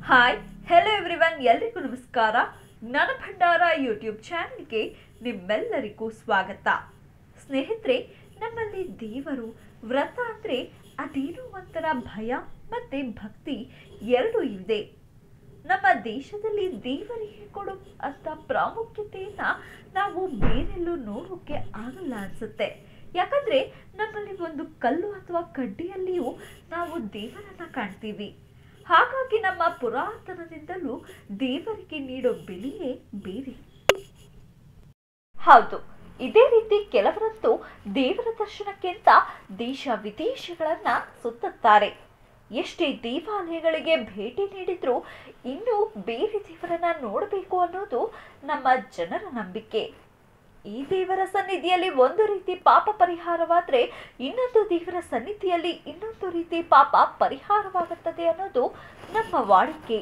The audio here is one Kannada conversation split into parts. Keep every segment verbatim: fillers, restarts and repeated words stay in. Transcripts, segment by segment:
ಹಾಯ್ ಹೆಲೋ ಎವ್ರಿವನ್, ಎಲ್ರಿಗೂ ನಮಸ್ಕಾರ. ಜ್ಞಾನ ಭಂಡಾರ ಯೂಟ್ಯೂಬ್ ಚಾನೆಲ್ಗೆ ನಿಮ್ಮೆಲ್ಲರಿಗೂ ಸ್ವಾಗತ. ಸ್ನೇಹಿತರೆ, ನಮ್ಮಲ್ಲಿ ದೇವರು ವ್ರತ ಅಂದರೆ ಅದೇನೋ ಒಂಥರ ಭಯ ಮತ್ತು ಭಕ್ತಿ ಎರಡೂ ಇದೆ. ನಮ್ಮ ದೇಶದಲ್ಲಿ ದೇವರಿಗೆ ಕೊಡೋ ಅಂತ ಪ್ರಾಮುಖ್ಯತೆಯನ್ನು ನಾವು ಬೇರೆಲ್ಲೂ ನೋಡೋಕ್ಕೆ ಆಗಲ್ಲ ಅನಿಸುತ್ತೆ. ಯಾಕಂದರೆ ನಮ್ಮಲ್ಲಿ ಒಂದು ಕಲ್ಲು ಅಥವಾ ಕಡ್ಡಿಯಲ್ಲಿಯೂ ನಾವು ದೇವರನ್ನು ಕಾಣ್ತೀವಿ. ಹಾಗಾಗಿ ನಮ್ಮ ಪುರಾತನದಿಂದಲೂ ದೇವರಿಗೆ ನೀಡೋ ಬೆಲೆಯೇ ಬೇರೆ. ಹೌದು, ಇದೇ ರೀತಿ ಕೆಲವರಂತೂ ದೇವರ ದರ್ಶನಕ್ಕೆ ಅಂತ ದೇಶ ವಿದೇಶಗಳನ್ನ ಸುತ್ತುತ್ತಾರೆ. ಎಷ್ಟೇ ದೇವಾಲಯಗಳಿಗೆ ಭೇಟಿ ನೀಡಿದ್ರೂ ಇನ್ನೂ ಬೇರೆ ದೇವರನ್ನ ನೋಡಬೇಕು ಅನ್ನೋದು ನಮ್ಮ ಜನರ ನಂಬಿಕೆ. ಈ ದೇವರ ಸನ್ನಿಧಿಯಲ್ಲಿ ಒಂದು ರೀತಿ ಪಾಪ ಪರಿಹಾರವಾದರೆ ಇನ್ನೊಂದು ದೇವರ ಸನ್ನಿಧಿಯಲ್ಲಿ ಇನ್ನೊಂದು ರೀತಿ ಪಾಪ ಪರಿಹಾರವಾಗುತ್ತದೆ ಅನ್ನೋದು ನಮ್ಮ ವಾಡಿಕೆ.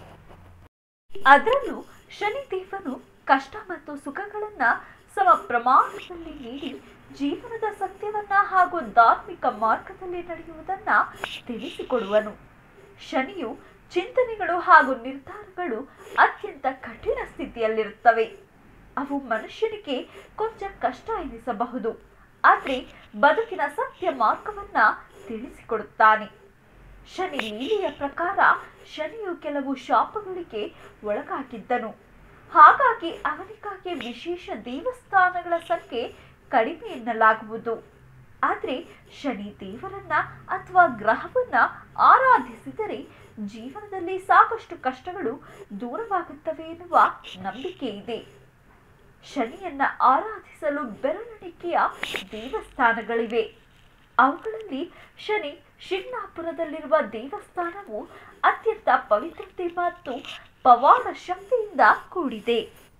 ಅದರಲ್ಲೂ ಶನಿ ದೇವನು ಕಷ್ಟ ಮತ್ತು ಸುಖಗಳನ್ನ ಸಮ ಪ್ರಮಾಣದಲ್ಲಿ ನೀಡಿ ಜೀವನದ ಸತ್ಯವನ್ನ ಹಾಗೂ ಧಾರ್ಮಿಕ ಮಾರ್ಗದಲ್ಲಿ ನಡೆಯುವುದನ್ನ ತಿಳಿಸಿಕೊಡುವನು. ಶನಿಯು ಚಿಂತನೆಗಳು ಹಾಗೂ ನಿರ್ಧಾರಗಳು ಅತ್ಯಂತ ಕಠಿಣ ಸ್ಥಿತಿಯಲ್ಲಿರುತ್ತವೆ. ಅವು ಮನುಷ್ಯನಿಗೆ ಕೊಂಚ ಕಷ್ಟ ಎನಿಸಬಹುದು, ಆದರೆ ಬದುಕಿನ ಸತ್ಯ ಮಾರ್ಗವನ್ನ ತಿಳಿಸಿಕೊಡುತ್ತಾನೆ. ಶನಿ ಲೀಲೆಯ ಪ್ರಕಾರ ಶನಿಯು ಕೆಲವು ಶಾಪಗಳಿಗೆ ಒಳಗಾಗಿದ್ದನು. ಹಾಗಾಗಿ ಅವನಿಗಾಗಿ ವಿಶೇಷ ದೇವಸ್ಥಾನಗಳ ಸಂಖ್ಯೆ ಕಡಿಮೆ ಎನ್ನಲಾಗುವುದು. ಆದರೆ ಶನಿ ದೇವರನ್ನ ಅಥವಾ ಗ್ರಹವನ್ನ ಆರಾಧಿಸಿದರೆ ಜೀವನದಲ್ಲಿ ಸಾಕಷ್ಟು ಕಷ್ಟಗಳು ದೂರವಾಗುತ್ತವೆ ಎನ್ನುವ ನಂಬಿಕೆ ಇದೆ. ಶನಿಯನ್ನ ಆರಾಧಿಸಲು ಬೆರಳೆಣಿಕೆಯ ದೇವಸ್ಥಾನಗಳಿವೆ. ಅವುಗಳಲ್ಲಿ ಶನಿ ಶಿಂಗ್ನಾಪುರದಲ್ಲಿರುವ ದೇವಸ್ಥಾನವು ಅತ್ಯಂತ ಪವಿತ್ರತೆ ಮತ್ತು ಪವಾಡ ಶಕ್ತಿಯಿಂದ ಕೂಡಿದೆ.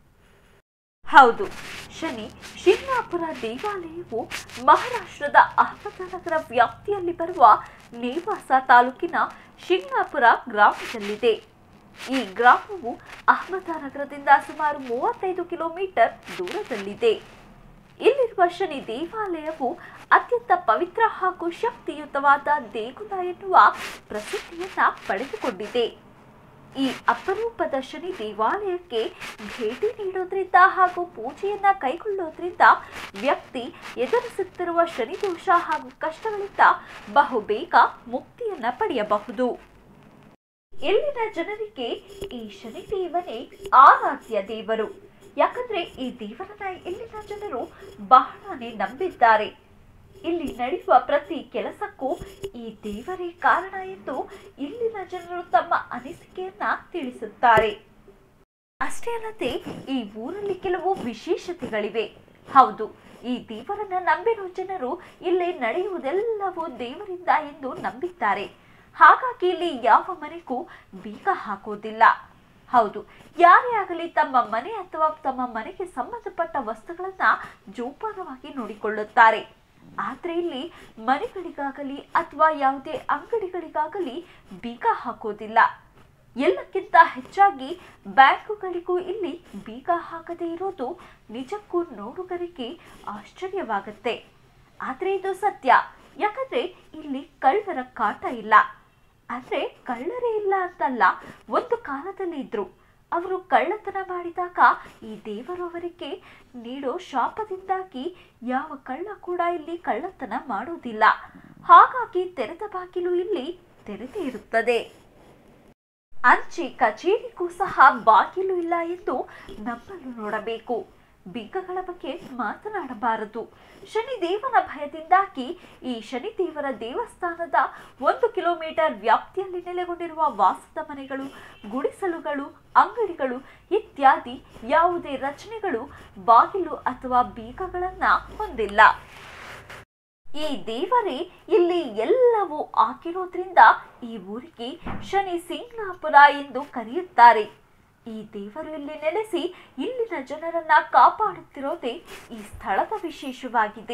ಹೌದು, ಶನಿ ಶಿಂಗ್ನಾಪುರ ದೇವಾಲಯವು ಮಹಾರಾಷ್ಟ್ರದ ಅಹಮದನಗರ ವ್ಯಾಪ್ತಿಯಲ್ಲಿ ಬರುವ ನೇವಾಸ ತಾಲೂಕಿನ ಶಿಂಗ್ನಾಪುರ ಗ್ರಾಮದಲ್ಲಿದೆ. ಈ ಗ್ರಾಮವು ಅಹಮದನಗರದಿಂದ ಸುಮಾರು ಮೂವತ್ತೈದು ಕಿಲೋಮೀಟರ್ ದೂರದಲ್ಲಿದೆ. ಇಲ್ಲಿರುವ ಶನಿ ದೇವಾಲಯವು ಅತ್ಯಂತ ಪವಿತ್ರ ಹಾಗೂ ಶಕ್ತಿಯುತವಾದ ದೇಗುಲ ಎನ್ನುವ ಪ್ರಸಿದ್ಧಿಯನ್ನ ಪಡೆದುಕೊಂಡಿದೆ. ಈ ಅಪರೂಪದ ಶನಿ ದೇವಾಲಯಕ್ಕೆ ಭೇಟಿ ನೀಡೋದ್ರಿಂದ ಹಾಗೂ ಪೂಜೆಯನ್ನ ಕೈಗೊಳ್ಳೋದ್ರಿಂದ ವ್ಯಕ್ತಿ ಎದುರಿಸುತ್ತಿರುವ ಶನಿದೋಷ ಹಾಗೂ ಕಷ್ಟಗಳಿಂದ ಬಹುಬೇಗ ಮುಕ್ತಿಯನ್ನ ಪಡೆಯಬಹುದು. ಇಲ್ಲಿನ ಜನರಿಗೆ ಈ ಶನಿ ದೇವನೇ ಆರಾಧ್ಯ ದೇವರು. ಯಾಕಂದ್ರೆ ಈ ದೇವರನ್ನ ಇಲ್ಲಿನ ಜನರು ಬಹಳನೇ ನಂಬಿದ್ದಾರೆ. ಇಲ್ಲಿ ನಡೆಯುವ ಪ್ರತಿ ಕೆಲಸಕ್ಕೂ ಈ ದೇವರೇ ಕಾರಣ ಎಂದು ಇಲ್ಲಿನ ಜನರು ತಮ್ಮ ಅನಿಸಿಕೆಯನ್ನ ತಿಳಿಸುತ್ತಾರೆ. ಅಷ್ಟೇ ಅಲ್ಲದೆ ಈ ಊರಲ್ಲಿ ಕೆಲವು ವಿಶೇಷತೆಗಳಿವೆ. ಹೌದು, ಈ ದೇವರನ್ನ ನಂಬಿರುವ ಜನರು ಇಲ್ಲಿ ನಡೆಯುವುದೆಲ್ಲವೂ ದೇವರಿಂದ ಎಂದು ನಂಬಿದ್ದಾರೆ. ಹಾಗಾಗಿ ಇಲ್ಲಿ ಯಾವ ಮನೆಗೂ ಬೀಗ ಹಾಕೋದಿಲ್ಲ. ಹೌದು, ಯಾರೇ ಆಗಲಿ ತಮ್ಮ ಮನೆ ಅಥವಾ ತಮ್ಮ ಮನೆಗೆ ಸಂಬಂಧಪಟ್ಟ ವಸ್ತುಗಳನ್ನ ಜೋಪಾನವಾಗಿ ನೋಡಿಕೊಳ್ಳುತ್ತಾರೆ. ಆದ್ರೆ ಇಲ್ಲಿ ಮನೆಗಳಿಗಾಗಲಿ ಅಥವಾ ಯಾವುದೇ ಅಂಗಡಿಗಳಿಗಾಗಲಿ ಬೀಗ ಹಾಕೋದಿಲ್ಲ. ಎಲ್ಲಕ್ಕಿಂತ ಹೆಚ್ಚಾಗಿ ಬ್ಯಾಂಕುಗಳಿಗೂ ಇಲ್ಲಿ ಬೀಗ ಹಾಕದೇ ಇರೋದು ನಿಜಕ್ಕೂ ನೋಡುಗರಿಗೆ ಆಶ್ಚರ್ಯವಾಗುತ್ತೆ. ಆದ್ರೆ ಇದು ಸತ್ಯ. ಯಾಕಂದ್ರೆ ಇಲ್ಲಿ ಕಳ್ಳರ ಕಾಟ ಇಲ್ಲ. ಅಂದ್ರೆ ಕಳ್ಳರೇ ಇಲ್ಲ ಅಂತಲ್ಲ, ಒಂದು ಕಾಲದಲ್ಲಿ ಇದ್ರು. ಅವರು ಕಳ್ಳತನ ಮಾಡಿದಾಗ ಈ ದೇವರು ಅವರಿಗೆ ನೀಡೋ ಶಾಪದಿಂದಾಗಿ ಯಾವ ಕಳ್ಳ ಕೂಡ ಇಲ್ಲಿ ಕಳ್ಳತನ ಮಾಡೋದಿಲ್ಲ. ಹಾಗಾಗಿ ತೆರೆದ ಬಾಗಿಲು ಇಲ್ಲಿ ತೆರೆದೇ ಇರುತ್ತದೆ. ಅಂಚೆ ಕಚೇರಿಗೂ ಸಹ ಬಾಗಿಲು ಇಲ್ಲ ಎಂದು ನಂಬಲು ನೋಡಬೇಕು. ಬೀಗಗಳ ಬಗ್ಗೆ ಮಾತನಾಡಬಾರದು. ಶನಿದೇವನ ಭಯದಿಂದಾಗಿ ಈ ಶನಿದೇವರ ದೇವಸ್ಥಾನದ ಒಂದು ಕಿಲೋಮೀಟರ್ ವ್ಯಾಪ್ತಿಯಲ್ಲಿ ನೆಲೆಗೊಂಡಿರುವ ವಾಸದ ಮನೆಗಳು, ಗುಡಿಸಲುಗಳು, ಅಂಗಡಿಗಳು ಇತ್ಯಾದಿ ಯಾವುದೇ ರಚನೆಗಳು ಬಾಗಿಲು ಅಥವಾ ಬೀಗಗಳನ್ನ ಹೊಂದಿಲ್ಲ. ಈ ದೇವರೇ ಇಲ್ಲಿ ಎಲ್ಲವೂ ಆಗಿರೋದ್ರಿಂದ ಈ ಊರಿಗೆ ಶನಿ ಸಿಂಗ್ನಾಪುರ ಎಂದು ಕರೆಯುತ್ತಾರೆ. ಈ ದೇವರು ಇಲ್ಲಿ ನೆಲೆಸಿ ಇಲ್ಲಿನ ಜನರನ್ನ ಕಾಪಾಡುತ್ತಿರೋದೇ ಈ ಸ್ಥಳದ ವಿಶೇಷವಾಗಿದೆ.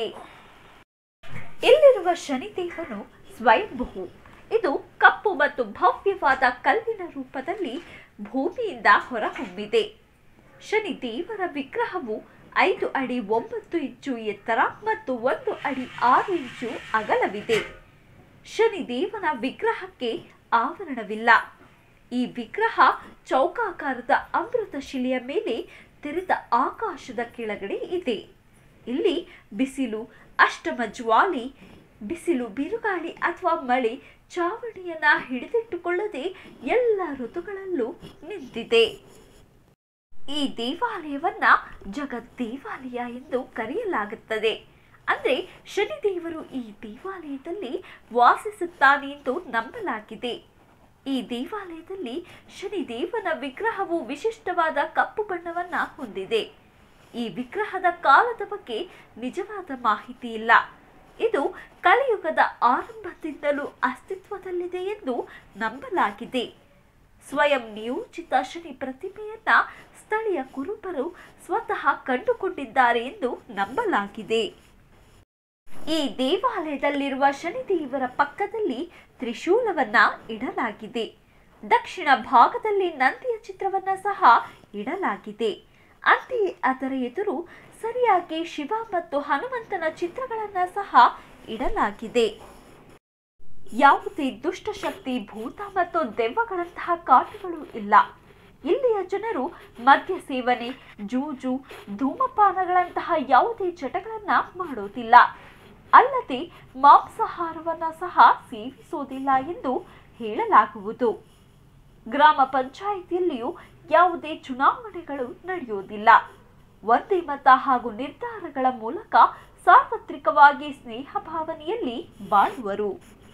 ಇಲ್ಲಿರುವ ಶನಿ ದೇವನು ಸ್ವಯಂಭೂ. ಇದು ಕಪ್ಪು ಮತ್ತು ಭವ್ಯವಾದ ಕಲ್ಲಿನ ರೂಪದಲ್ಲಿ ಭೂಮಿಯಿಂದ ಹೊರಹೊಮ್ಮಿದೆ. ಶನಿ ದೇವರ ವಿಗ್ರಹವು ಐದು ಅಡಿ ಒಂಬತ್ತು ಇಂಚು ಎತ್ತರ ಮತ್ತು ಒಂದು ಅಡಿ ಆರು ಇಂಚು ಅಗಲವಿದೆ. ಶನಿ ದೇವನ ವಿಗ್ರಹಕ್ಕೆ ಆವರಣವಿಲ್ಲ. ಈ ವಿಗ್ರಹ ಚೌಕಾಕಾರದ ಅಮೃತ ಶಿಲೆಯ ಮೇಲೆ ತೆರೆದ ಆಕಾಶದ ಕೆಳಗಡೆ ಇದೆ. ಇಲ್ಲಿ ಬಿಸಿಲು, ಅಷ್ಟಮ ಜ್ವಾಲಿ, ಬಿಸಿಲು, ಬಿರುಗಾಳಿ ಅಥವಾ ಮಳೆ ಚಾವಣಿಯನ್ನ ಹಿಡಿದಿಟ್ಟುಕೊಳ್ಳದೆ ಎಲ್ಲ ಋತುಗಳಲ್ಲೂ ನಿಂತಿದೆ. ಈ ದೇವಾಲಯವನ್ನ ಜಗತ್ ದೇವಾಲಯ ಎಂದು ಕರೆಯಲಾಗುತ್ತದೆ. ಅಂದ್ರೆ ಶನಿದೇವರು ಈ ದೇವಾಲಯದಲ್ಲಿ ವಾಸಿಸುತ್ತಾನೆ ಎಂದು ನಂಬಲಾಗಿದೆ. ಈ ದೇವಾಲಯದಲ್ಲಿ ಶನಿದೇವನ ವಿಗ್ರಹವು ವಿಶಿಷ್ಟವಾದ ಕಪ್ಪು ಬಣ್ಣವನ್ನ ಹೊಂದಿದೆ. ಈ ವಿಗ್ರಹದ ಕಾಲದ ಬಗ್ಗೆ ನಿಜವಾದ ಮಾಹಿತಿ ಇಲ್ಲ. ಇದು ಕಲಿಯುಗದ ಆರಂಭದಿಂದಲೂ ಅಸ್ತಿತ್ವದಲ್ಲಿದೆ ಎಂದು ನಂಬಲಾಗಿದೆ. ಸ್ವಯಂ ನಿಯೋಜಿತ ಶನಿ ಪ್ರತಿಮೆಯನ್ನ ಸ್ಥಳೀಯ ಕುರುಬರು ಸ್ವತಃ ಕಂಡುಕೊಂಡಿದ್ದಾರೆ ಎಂದು ನಂಬಲಾಗಿದೆ. ಈ ದೇವಾಲಯದಲ್ಲಿರುವ ಶನಿದೇವರ ಪಕ್ಕದಲ್ಲಿ ತ್ರಿಶೂಲವನ್ನ ಇಡಲಾಗಿದೆ. ದಕ್ಷಿಣ ಭಾಗದಲ್ಲಿ ನಂದಿಯ ಚಿತ್ರವನ್ನ ಸಹ ಇಡಲಾಗಿದೆ. ಅಂತೆಯೇ ಅದರ ಎದುರು ಸರಿಯಾಗಿ ಶಿವ ಮತ್ತು ಹನುಮಂತನ ಚಿತ್ರಗಳನ್ನ ಸಹ ಇಡಲಾಗಿದೆ. ಯಾವುದೇ ದುಷ್ಟಶಕ್ತಿ, ಭೂತ ಮತ್ತು ದೆವ್ವಗಳಂತಹ ಕಾಟಗಳು ಇಲ್ಲ. ಇಲ್ಲಿಯ ಜನರು ಮದ್ಯ ಸೇವನೆ, ಜೂಜು, ಧೂಮಪಾನಗಳಂತಹ ಯಾವುದೇ ಚಟಗಳನ್ನ ಮಾಡೋದಿಲ್ಲ. ಅಲ್ಲದೆ ಮಾಂಸಾಹಾರವನ್ನ ಸಹ ಸೇವಿಸುವುದಿಲ್ಲ ಎಂದು ಹೇಳಲಾಗುವುದು. ಗ್ರಾಮ ಪಂಚಾಯಿತಿಯಲ್ಲಿಯೂ ಯಾವುದೇ ಚುನಾವಣೆಗಳು ನಡೆಯುವುದಿಲ್ಲ. ಒಂದೇ ಮತ ಹಾಗೂ ನಿರ್ಧಾರಗಳ ಮೂಲಕ ಸಾರ್ವತ್ರಿಕವಾಗಿ ಸ್ನೇಹ ಭಾವನೆಯಲ್ಲಿ ಬಾಳುವರು.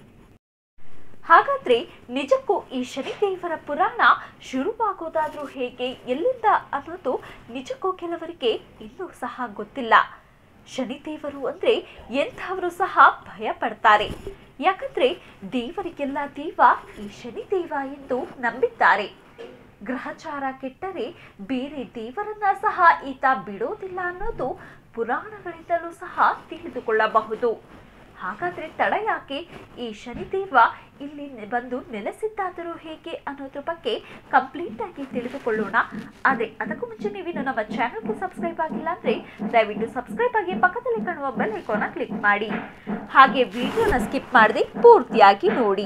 ಹಾಗಾದ್ರೆ ನಿಜಕ್ಕೂ ಈ ಶನಿದೇವರ ಪುರಾಣ ಶುರುವಾಗೋದಾದ್ರೂ ಹೇಗೆ, ಎಲ್ಲಿಂದ ಅನ್ನೋದು ನಿಜಕ್ಕೂ ಕೆಲವರಿಗೆ ಇನ್ನೂ ಸಹ ಗೊತ್ತಿಲ್ಲ. ಶನಿದೇವರು ಅಂದ್ರೆ ಎಂಥವರು ಸಹ ಭಯ ಪಡ್ತಾರೆ. ಯಾಕಂದ್ರೆ ದೇವರಿಗೆಲ್ಲ ದೇವ ಈ ಶನಿದೇವ ಎಂದು ನಂಬಿದ್ದಾರೆ. ಗ್ರಹಚಾರ ಕೆಟ್ಟರೆ ಬೇರೆ ದೇವರನ್ನ ಸಹ ಈತ ಬಿಡೋದಿಲ್ಲ ಅನ್ನೋದು ಪುರಾಣಗಳಿಂದಲೂ ಸಹ ತಿಳಿದುಕೊಳ್ಳಬಹುದು. ಹಾಗಾದ್ರೆ ತಡ ಯಾಕೆ, ಈ ಶನಿದೇವ ಇಲ್ಲಿ ಬಂದು ನೆಲೆಸಿದ್ದಾದರೂ ಹೇಗೆ ಅನ್ನೋದ್ರ ಬಗ್ಗೆ ಕಂಪ್ಲೀಟ್ ಆಗಿ ತಿಳಿದುಕೊಳ್ಳೋಣ. ಆದರೆ ಅದಕ್ಕೂ ಮುಂಚೆ ನೀವಿನ್ನು ನಮ್ಮ ಚಾನಲ್ಗೆ ಸಬ್ಸ್ಕ್ರೈಬ್ ಆಗಿಲ್ಲ ಅಂದ್ರೆ ದಯವಿಟ್ಟು ಸಬ್ಸ್ಕ್ರೈಬ್ ಆಗಿ ಪಕ್ಕದಲ್ಲಿ ಕಾಣುವ ಬೆಲ್ ಐಕಾನ್ನ ಕ್ಲಿಕ್ ಮಾಡಿ. ಹಾಗೆ ವಿಡಿಯೋನ ಸ್ಕಿಪ್ ಮಾಡದೆ ಪೂರ್ತಿಯಾಗಿ ನೋಡಿ.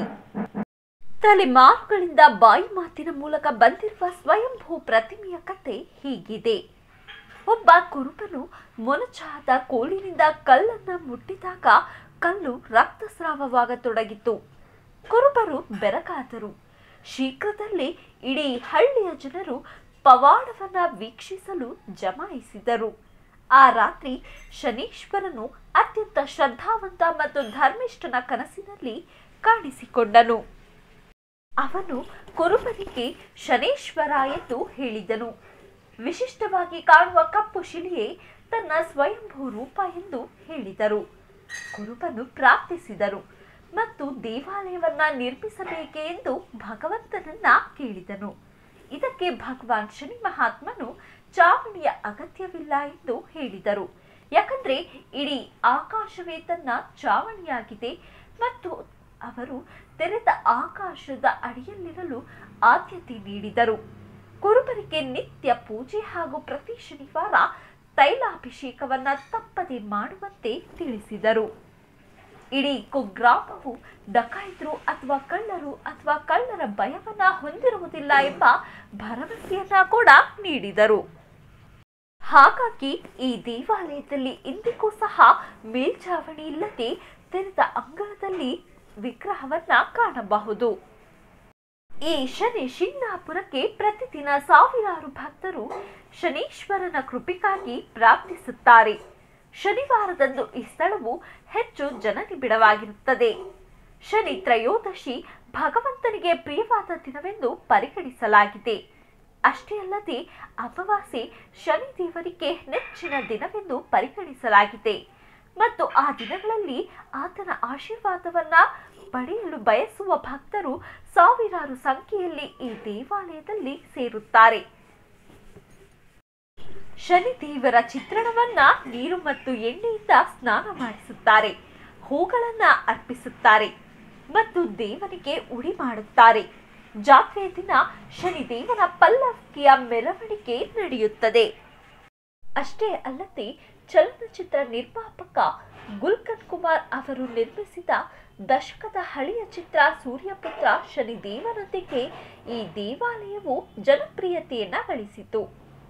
ತಲೆಮಾರುಗಳಿಂದ ಬಾಯಿ ಮಾತಿನ ಮೂಲಕ ಬಂದಿರುವ ಸ್ವಯಂಭೂ ಪ್ರತಿಮೆಯ ಕತೆ ಹೀಗಿದೆ. ಒಬ್ಬ ಕುರುಬನು ಮೊನಚಾದ ಕೋಲಿನಿಂದ ಕಲ್ಲನ್ನ ಮುಟ್ಟಿದಾಗ ಕಲ್ಲು ರಕ್ತಸ್ರಾವವಾಗತೊಡಗಿತು. ಕುರುಬರು ಬೆರಗಾದರು. ಶೀಘ್ರದಲ್ಲೇ ಇಡೀ ಹಳ್ಳಿಯ ಜನರು ಪವಾಡವನ್ನ ವೀಕ್ಷಿಸಲು ಜಮಾಯಿಸಿದರು. ಆ ರಾತ್ರಿ ಶನೀಶ್ವರನು ಅತ್ಯಂತ ಶ್ರದ್ಧಾವಂತ ಮತ್ತು ಧರ್ಮಿಷ್ಠನ ಕನಸಿನಲ್ಲಿ ಕಾಣಿಸಿಕೊಂಡನು. ಅವನು ಕುರುಬನಿಗೆ ಶನೇಶ್ವರ ಎಂದು ಹೇಳಿದನು. ವಿಶಿಷ್ಟವಾಗಿ ಕಾಣುವ ಕಪ್ಪು ಶಿಲೆಯೇ ತನ್ನ ಸ್ವಯಂಭೂ ರೂಪ ಎಂದು ಹೇಳಿದರು. ಕುರುಬನು ಪ್ರಾರ್ಥಿಸಿದರು ಮತ್ತು ದೇವಾಲಯವನ್ನ ನಿರ್ಮಿಸಬೇಕೆ ಎಂದು ಭಗವಂತನನ್ನ ಕೇಳಿದನು. ಇದಕ್ಕೆ ಭಗವಾನ್ ಶನಿ ಮಹಾತ್ಮನು ಚಾವಣಿಯ ಅಗತ್ಯವಿಲ್ಲ ಎಂದು ಹೇಳಿದರು. ಯಾಕಂದ್ರೆ ಇಡೀ ಆಕಾಶವೇ ತನ್ನ ಚಾವಣಿಯಾಗಿದೆ ಮತ್ತು ಅವರು ತೆರೆದ ಆಕಾಶದ ಅಡಿಯಲ್ಲಿರಲು ಆದ್ಯತೆ ನೀಡಿದರು. ಕುರುಬರಿಗೆ ನಿತ್ಯ ಪೂಜೆ ಹಾಗೂ ಪ್ರತಿ ಶನಿವಾರ ತೈಲಾಭಿಷೇಕವನ್ನ ತಪ್ಪದೆ ಮಾಡುವಂತೆ ತಿಳಿಸಿದರು. ಇಡೀ ಕುಗ್ರಾಮವು ಡಕಾಯಿತರು ಅಥವಾ ಕಳ್ಳರು ಅಥವಾ ಕಳ್ಳರ ಭಯವನ್ನ ಹೊಂದಿರುವುದಿಲ್ಲ ಎಂಬ ಭರವಸೆಯನ್ನ ಕೂಡ ನೀಡಿದರು. ಹಾಗಾಗಿ ಈ ದೇವಾಲಯದಲ್ಲಿ ಇಂದಿಗೂ ಸಹ ಮೇಲ್ಛಾವಣಿ ಇಲ್ಲದೆ ತೆರೆದ ಅಂಗಳದಲ್ಲಿ ವಿಗ್ರಹವನ್ನ ಕಾಣಬಹುದು. ಈ ಶನಿ ಶಿಂಗಣಾಪುರಕ್ಕೆ ಪ್ರತಿದಿನ ಸಾವಿರಾರು ಭಕ್ತರು ಶನೀಶ್ವರನ ಕೃಪೆಗಾಗಿ ಪ್ರಾರ್ಥಿಸುತ್ತಾರೆ. ಶನಿವಾರದಂದು ಈ ಸ್ಥಳವು ಹೆಚ್ಚು ಜನನಿಬಿಡವಾಗಿರುತ್ತದೆ. ಶನಿ ತ್ರಯೋದಶಿ ಭಗವಂತನಿಗೆ ಪ್ರಿಯವಾದ ದಿನವೆಂದು ಪರಿಗಣಿಸಲಾಗಿದೆ. ಅಷ್ಟೇ ಅಲ್ಲದೆ ಅಮಾವಾಸ್ಯೆ ಶನಿ ದೇವರಿಗೆ ನೆಚ್ಚಿನ ದಿನವೆಂದು ಪರಿಗಣಿಸಲಾಗಿದೆ ಮತ್ತು ಆ ದಿನಗಳಲ್ಲಿ ಆತನ ಆಶೀರ್ವಾದವನ್ನ ಪಡೆಯಲು ಬಯಸುವ ಭಕ್ತರು ಸಾವಿರಾರು ಸಂಖ್ಯೆಯಲ್ಲಿ ಈ ದೇವಾಲಯದಲ್ಲಿ ಸೇರುತ್ತಾರೆ. ಶನಿದೇವರ ಚಿತ್ರಣವನ್ನ ನೀರು ಮತ್ತು ಎಣ್ಣೆಯಿಂದ ಸ್ನಾನ ಮಾಡಿಸುತ್ತಾರೆ, ಹೂಗಳನ್ನ ಅರ್ಪಿಸುತ್ತಾರೆ ಮತ್ತು ದೇವನಿಗೆ ಉಡಿ ಮಾಡುತ್ತಾರೆ. ಜಾತ್ರೆಯ ದಿನ ಶನಿದೇವನ ಪಲ್ಲಕ್ಕಿಯ ಮೆರವಣಿಗೆ ನಡೆಯುತ್ತದೆ. ಅಷ್ಟೇ ಅಲ್ಲದೆ ಚಲನಚಿತ್ರ ನಿರ್ಮಾಪಕ ಗುಲ್ಕನ್ ಕುಮಾರ್ ಅವರು ನಿರ್ಮಿಸಿದ ದಶಕದ ಹಳೆಯ ಚಿತ್ರ ಸೂರ್ಯಪುತ್ರ ಶನಿದೇವನೊಂದಿಗೆ ಈ ದೇವಾಲಯವು ಜನಪ್ರಿಯತೆಯನ್ನ ಗಳಿಸಿತು.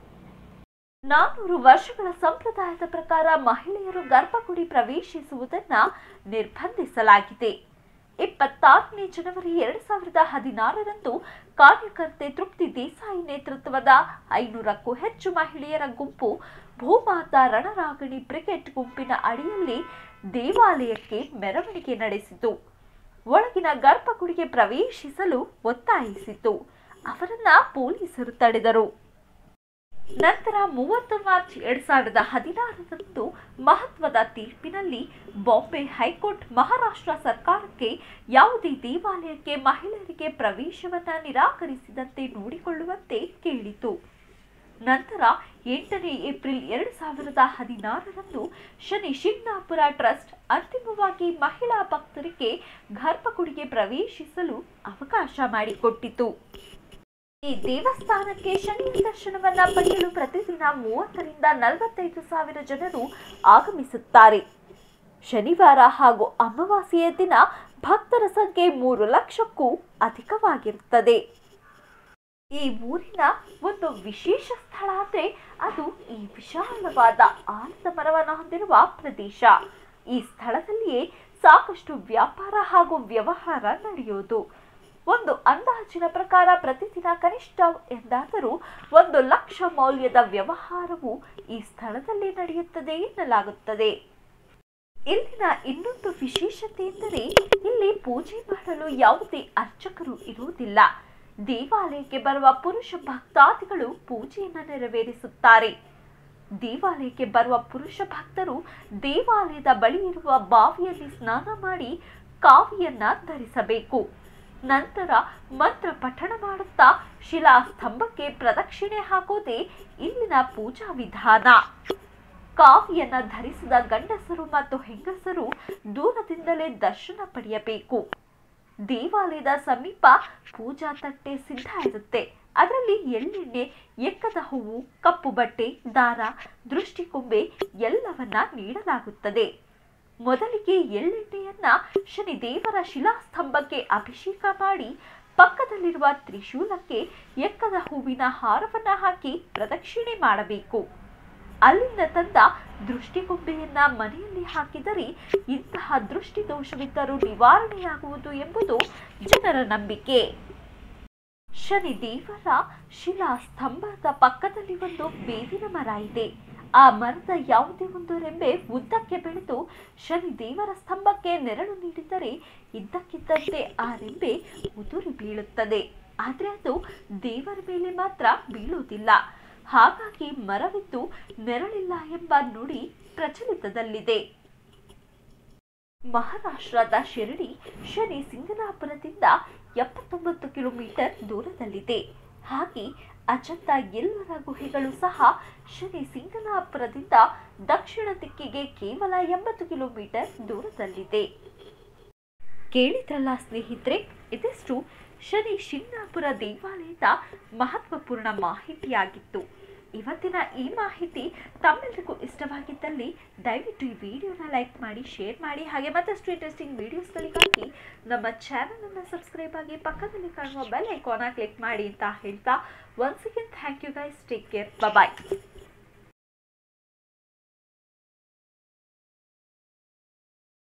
ನಾನೂರು ವರ್ಷಗಳ ಸಂಪ್ರದಾಯದ ಪ್ರಕಾರ ಮಹಿಳೆಯರು ಗರ್ಭಗುಡಿ ಪ್ರವೇಶಿಸುವುದನ್ನ ನಿರ್ಬಂಧಿಸಲಾಗಿದೆ. ಇಪ್ಪತ್ತಾರನೇ ಜನವರಿ ಎರಡ್ ಸಾವಿರದ ಹದಿನಾರರಂದು ಕಾರ್ಯಕರ್ತೆ ತೃಪ್ತಿ ದೇಸಾಯಿ ನೇತೃತ್ವದ ಐನೂರಕ್ಕೂ ಹೆಚ್ಚು ಮಹಿಳೆಯರ ಗುಂಪು ಭೂಮಾತಾ ರಣರಾಗಿಣಿ ಬ್ರಿಗೇಡ್ ಗುಂಪಿನ ಅಡಿಯಲ್ಲಿ ದೇವಾಲಯಕ್ಕೆ ಮೆರವಣಿಗೆ ನಡೆಸಿತು. ಒಳಗಿನ ಗರ್ಭಗುಡಿಗೆ ಪ್ರವೇಶಿಸಲು ಒತ್ತಾಯಿಸಿತು. ಅವರನ್ನ ಪೊಲೀಸರು ತಡೆದರು. ನಂತರ ಮೂವತ್ತು ಮಾರ್ಚ್ ಎರಡ್ ಸಾವಿರದ ಹದಿನಾರರಂದು ಮಹತ್ವದ ತೀರ್ಪಿನಲ್ಲಿ ಬಾಂಬೆ ಹೈಕೋರ್ಟ್ ಮಹಾರಾಷ್ಟ್ರ ಸರ್ಕಾರಕ್ಕೆ ಯಾವುದೇ ದೇವಾಲಯಕ್ಕೆ ಮಹಿಳೆಯರಿಗೆ ಪ್ರವೇಶವನ್ನ ನಿರಾಕರಿಸಿದಂತೆ ನೋಡಿಕೊಳ್ಳುವಂತೆ ಕೇಳಿತು. ನಂತರ ಎಂಟನೇ ಏಪ್ರಿಲ್ ಎರಡ್ ಸಾವಿರದ ಹದಿನಾರರಂದು ಶನಿ ಶಿಂಗಣಾಪುರ ಟ್ರಸ್ಟ್ ಅಂತಿಮವಾಗಿ ಮಹಿಳಾ ಭಕ್ತರಿಗೆ ಗರ್ಭಗುಡಿಗೆ ಪ್ರವೇಶಿಸಲು ಅವಕಾಶ ಮಾಡಿಕೊಟ್ಟಿತು. ಈ ದೇವಸ್ಥಾನಕ್ಕೆ ಶನಿ ದರ್ಶನವನ್ನ ಪಡೆಯಲು ಪ್ರತಿದಿನ ಮೂವತ್ತರಿಂದ ನಲವತ್ತೈದು ಸಾವಿರ ಜನರು ಆಗಮಿಸುತ್ತಾರೆ. ಶನಿವಾರ ಹಾಗೂ ಅಮಾವಾಸ್ಯೆಯ ದಿನ ಭಕ್ತರ ಸಂಖ್ಯೆ ಮೂರು ಲಕ್ಷಕ್ಕೂ ಅಧಿಕವಾಗಿರುತ್ತದೆ. ಈ ಊರಿನ ಒಂದು ವಿಶೇಷ ಸ್ಥಳ ಅಂದ್ರೆ ಅದು ಈ ವಿಶಾಲವಾದ ಆಲದ ಮರವನ್ನು ಹೊಂದಿರುವ ಪ್ರದೇಶ. ಈ ಸ್ಥಳದಲ್ಲಿಯೇ ಸಾಕಷ್ಟು ವ್ಯಾಪಾರ ಹಾಗೂ ವ್ಯವಹಾರ ನಡೆಯುವುದು. ಒಂದು ಅಂದಾಜಿನ ಪ್ರಕಾರ ಪ್ರತಿದಿನ ಕನಿಷ್ಠ ಎಂದಾದರೂ ಒಂದು ಲಕ್ಷ ಮೌಲ್ಯದ ವ್ಯವಹಾರವು ಈ ಸ್ಥಳದಲ್ಲಿ ನಡೆಯುತ್ತದೆ ಎನ್ನಲಾಗುತ್ತದೆ. ಇಲ್ಲಿನ ಇನ್ನೊಂದು ವಿಶೇಷತೆ ಎಂದರೆ ಇಲ್ಲಿ ಪೂಜೆ ಮಾಡಲು ಯಾವುದೇ ಅರ್ಚಕರು ಇರುವುದಿಲ್ಲ. ದೇವಾಲಯಕ್ಕೆ ಬರುವ ಪುರುಷ ಭಕ್ತಾದಿಗಳು ಪೂಜೆಯನ್ನು ನೆರವೇರಿಸುತ್ತಾರೆ. ದೇವಾಲಯಕ್ಕೆ ಬರುವ ಪುರುಷ ಭಕ್ತರು ದೇವಾಲಯದ ಬಳಿ ಇರುವ ಬಾವಿಯಲ್ಲಿ ಸ್ನಾನ ಮಾಡಿ ಕಾವಿಯನ್ನ ಧರಿಸಬೇಕು. ನಂತರ ಮಂತ್ರ ಪಠಣ ಮಾಡುತ್ತಾ ಶಿಲಾ ಸ್ತಂಭಕ್ಕೆ ಪ್ರದಕ್ಷಿಣೆ ಹಾಕುವುದೇ ಇಲ್ಲಿನ ಪೂಜಾ ವಿಧಾನ. ಕಾವಿಯನ್ನ ಧರಿಸಿದ ಗಂಡಸರು ಮತ್ತು ಹೆಂಗಸರು ದೂರದಿಂದಲೇ ದರ್ಶನ ಪಡೆಯಬೇಕು. ದೇವಾಲಯದ ಸಮೀಪ ಪೂಜಾ ತಟ್ಟೆ ಸಿದ್ಧ ಇರುತ್ತೆ. ಅದರಲ್ಲಿ ಎಳ್ಳೆಣ್ಣೆ, ಎಕ್ಕದ ಹೂವು, ಕಪ್ಪು ಬಟ್ಟೆ, ದಾರ, ದೃಷ್ಟಿಕೊಂಬೆ ಎಲ್ಲವನ್ನ ನೀಡಲಾಗುತ್ತದೆ. ಮೊದಲಿಗೆ ಎಳ್ಳೆಣ್ಣೆಯನ್ನ ಶನಿದೇವರ ಶಿಲಾಸ್ತಂಭಕ್ಕೆ ಅಭಿಷೇಕ ಮಾಡಿ ಪಕ್ಕದಲ್ಲಿರುವ ತ್ರಿಶೂಲಕ್ಕೆ ಎಕ್ಕದ ಹೂವಿನ ಹಾರವನ್ನ ಹಾಕಿ ಪ್ರದಕ್ಷಿಣೆ ಮಾಡಬೇಕು. ಅಲ್ಲಿಂದ ತಂದ ದೃಷ್ಟಿಗೊಂಬೆಯನ್ನ ಮನೆಯಲ್ಲಿ ಹಾಕಿದರೆ ಇಂತಹ ದೃಷ್ಟಿ ದೋಷವಿದ್ದರೂ ನಿವಾರಣೆಯಾಗುವುದು ಎಂಬುದು ಜನರ ನಂಬಿಕೆ. ಶನಿದೇವರ ಶಿಲಾ ಸ್ತಂಭದ ಪಕ್ಕದಲ್ಲಿ ಒಂದು ಬೇವಿನ ಮರ ಇದೆ. ಆ ಮರದ ಯಾವುದೇ ಒಂದು ರೆಂಬೆ ಉದ್ದಕ್ಕೆ ಬೆಳೆದು ಶನಿದೇವರ ಸ್ತಂಭಕ್ಕೆ ನೆರಳು ನೀಡಿದರೆ ಇದ್ದಕ್ಕಿದ್ದಂತೆ ಆ ರೆಂಬೆ ಉದುರಿ ಬೀಳುತ್ತದೆ. ಆದರೆ ಅದು ದೇವರ ಮೇಲೆ ಮಾತ್ರ ಬೀಳುವುದಿಲ್ಲ. ಹಾಗಾಗಿ ಮರವಿದ್ದು ನೆರಳಿಲ್ಲ ಎಂಬ ನುಡಿ ಪ್ರಚಲಿತದಲ್ಲಿದೆ. ಮಹಾರಾಷ್ಟ್ರದ ಶಿರಡಿ ಶನಿ ಸಿಂಗನಾಪುರದಿಂದ ಎಪ್ಪತ್ತೊಂಬತ್ತು ಕಿಲೋಮೀಟರ್ ದೂರದಲ್ಲಿದೆ. ಹಾಗೆ ಅಜಂತ ಎಲ್ಲರ ಗುಹೆಗಳು ಸಹ ಶನಿ ಸಿಂಗನಾಪುರದಿಂದ ದಕ್ಷಿಣ ದಿಕ್ಕಿಗೆ ಕೇವಲ ಎಂಬತ್ತು ಕಿಲೋಮೀಟರ್ ದೂರದಲ್ಲಿದೆ. ಕೇಳಿದ್ರಲ್ಲ ಸ್ನೇಹಿತರೆ, ಇದಿಷ್ಟು ಶನಿ ಶಿಂಗಣಾಪುರ ದೇವಾಲಯದ ಮಹತ್ವಪೂರ್ಣ ಮಾಹಿತಿಯಾಗಿತ್ತು. ಇವತ್ತಿನ ಈ ಮಾಹಿತಿ ತಮ್ಮೆಲ್ಲರಿಗೂ ಇಷ್ಟವಾಗಿದ್ದಲ್ಲಿ ದಯವಿಟ್ಟು ಈ ವಿಡಿಯೋನ ಲೈಕ್ ಮಾಡಿ, ಶೇರ್ ಮಾಡಿ. ಹಾಗೆ ಮತ್ತಷ್ಟು ಇಂಟ್ರೆಸ್ಟಿಂಗ್ ವಿಡಿಯೋಸ್ಗಳಿಗಾಗಿ ನಮ್ಮ ಚಾನಲ್ ಅನ್ನು ಸಬ್ಸ್ಕ್ರೈಬ್ ಆಗಿ ಪಕ್ಕದಲ್ಲಿ ಕಾಣುವ ಬೆಲ್ ಐಕಾನ್ ಕ್ಲಿಕ್ ಮಾಡಿ ಅಂತ ಹೇಳ್ತಾ once again thank you guys. Take care. Bye.